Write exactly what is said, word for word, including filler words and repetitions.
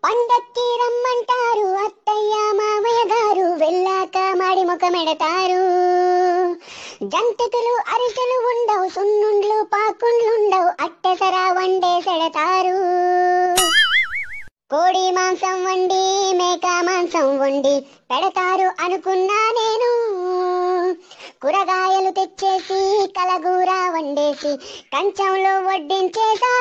పండక్కి రమ్మంటారు అత్తయ్య మామయ్య గారు, వెళ్ళాక మాడి ముఖమెడతారు. జంతికలు అరిసెలు ఉండవు, సున్నుండ్లు పాకుండ్లుండవు, అట్టెసరా వండే సెడతారు. కోడి మాంసం వండి మేక మాంసం వండి పెడతారు అనుకున్నా నేను, కూరగాయలు తెచ్చేసి కలగూర వండేసి కంచంలో వడ్డించేసా